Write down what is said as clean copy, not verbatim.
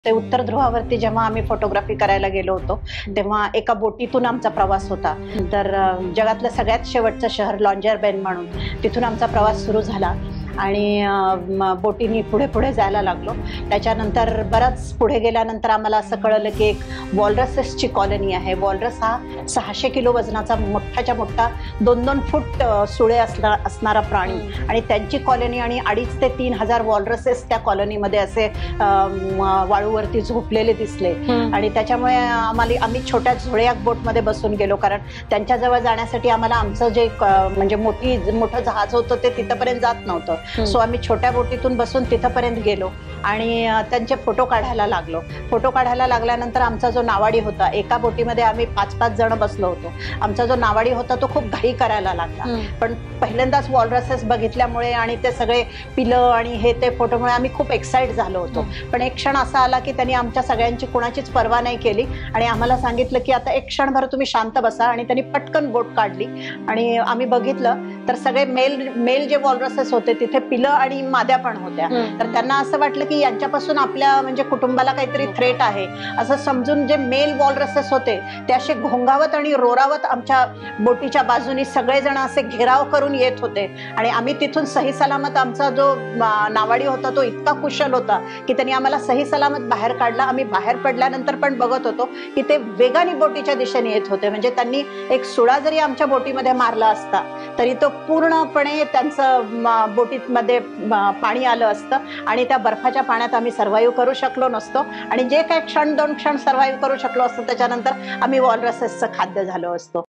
ते उत्तर ध्रुवावरती जेव्हा आम्ही फोटोग्राफी करायला गेलो होतो तेव्हा एका बोटीतून आमचा प्रवास होता. तर जगातलं सगळ्यात शेवटचं शहर लॉन्जरबेन म्हणून तिथून आमचा प्रवास सुरू झाला आणि बोटीनी पुढे पुढे जायला लागलो. त्याच्यानंतर बराच पुढे गेल्यानंतर आम्हाला असं कळलं की एक वॉलरसेसची कॉलनी आहे. वॉलरस हा 600 किलो वजनाचा मोठाच्या मोठा 2-2 फूट सुळे असणारा प्राणी आणि त्यांची कॉलनी आणि 2,500 ते 3,000 वॉलरसेस त्या कॉलनीमध्ये असे वाळूवरती झोपलेले दिसले. आणि त्याच्यामुळे आम्ही छोट्या झोळ्याक बोटमध्ये बसून गेलो, कारण त्यांच्याजवळ जाण्यासाठी आम्हाला आमचं जे म्हणजे मोठं जहाज होतं ते तिथपर्यंत जात नव्हतं. सो आम्ही छोट्या बोटीतून बसून तिथपर्यंत गेलो आणि त्यांचे फोटो काढायला लागलो. फोटो काढायला लागल्यानंतर आमचा जो नावाडी होता, एका बोटीमध्ये आम्ही 5-5 जण बसलो होतो. आमचा जो नावाडी होता तो खूप घाई करायला लागला. पण पहिल्यांदाच वॉलरसेस बघितल्यामुळे आणि ते सगळे पिलं आणि हे ते फोटोमुळे आम्ही खूप एक्साइट झालो होतो. पण एक क्षण असा आला की त्यांनी आमच्या सगळ्यांची कोणाचीच पर्वा नाही केली आणि आम्हाला सांगितलं की आता एक क्षणभर तुम्ही शांत बसा. आणि त्यांनी पटकन बोट काढली आणि आम्ही बघितलं तर सगळे मेल जे वॉलरसेस होते तिथे पिलं आणि माद्या पण होत्या. तर त्यांना असं वाटलं की यांच्यापासून आपल्या म्हणजे कुटुंबाला काहीतरी थ्रेट आहे असं समजून जे मेल वॉलरसेस होते ते असे घोंगावत आणि रोरावत आमच्या बोटीच्या बाजूनी सगळेजण असे घेराव करून येत होते. आणि आम्ही तिथून सही सलामत, आमचा जो नावाडी होता तो इतका कुशल होता की त्यांनी आम्हाला सही सलामत बाहेर काढला. आम्ही बाहेर पडल्यानंतर पण बघत होतो की ते वेगाने बोटीच्या दिशेने येत होते. म्हणजे त्यांनी एक सुळा जरी आमच्या बोटीमध्ये मारला असता तरी तो पूर्णपणे त्यांचं बोटीमध्ये पाणी आलं असतं आणि त्या बर्फाच्या पाण्यात आम्ही सर्व्हाइव्ह करू शकलो नसतो. आणि जे काही 1-2 क्षण सर्व्हाइव्ह करू शकलो असतो त्याच्यानंतर आम्ही वॉलरसेसचं खाद्य झालो असतो.